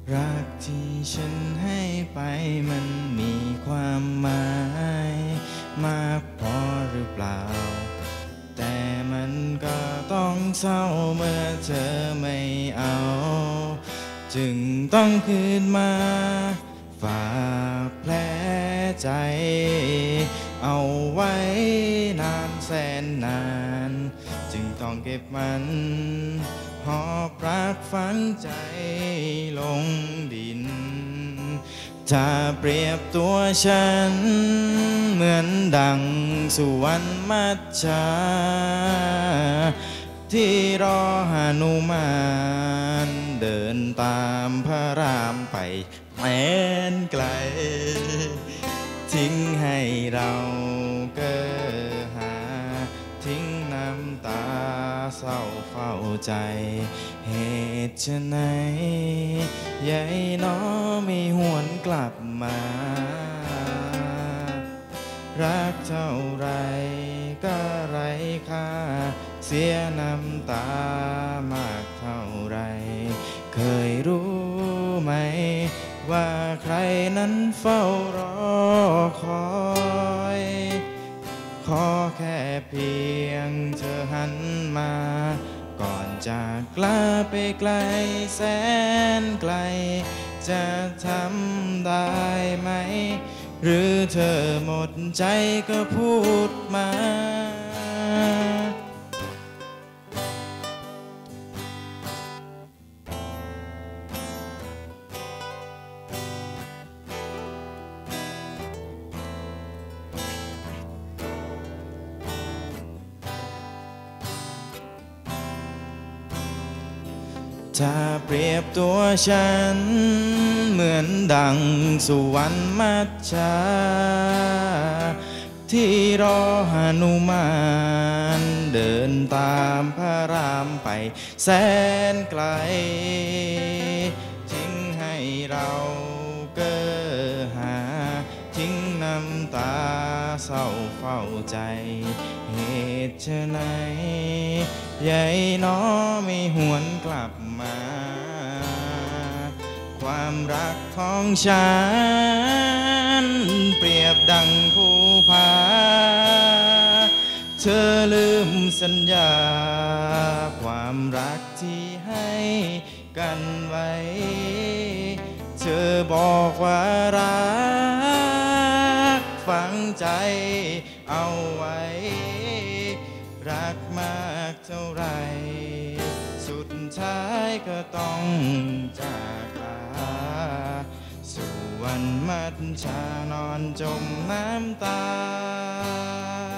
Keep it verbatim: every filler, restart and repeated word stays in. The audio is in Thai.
รักที่ฉันให้ไปมันมีความหมายมากพอหรือเปล่าแต่มันก็ต้องเศร้าเมื่อเธอไม่เอาจึงต้องคืนมาฝากแผลใจเอาไว้นานแสนนานจึงต้องเก็บมันหอบรักฝังใจลงดินถ้าเปรียบตัวฉันเหมือนดังสุวรรณมัจฉาที่รอหนุมานเดินตามพระรามไปแม้นไกลทิ้งให้เราเก้อหาทิ้งน้ำตาเศร้าเฝ้าใจเหตุไฉนยายน้อไม่หวนกลับมารักเท่าไรก็ไร้ค่าเสียน้ำตามากเท่าไรเคยรู้ไหมว่าใครนั้นเฝ้ารอคอยขอแค่เพียงเธอหันมาก่อนจากลาไปไกลแสนไกลจะทำได้ไหมหรือเธอหมดใจก็พูดมาถ้าเปรียบตัวฉันเหมือนดังสุวรรณมัจฉาที่รอหนุมานเดินตามพระรามไปแสนไกลทิ้งให้เราเก้อหาทิ้งน้ำตาเศร้าเฝ้าใจเหตุไฉนยายน้อไม่หวนกลับมาความรักของฉันเปรียบดังภูผาเธอลืมสัญญาความรักที่ให้กันไว้เธอบอกว่ารักฝังใจเอาไว้รักมากเท่าไรสุดท้ายก็ต้องจากลาสู่วันมัจฉานอนจมน้ำตา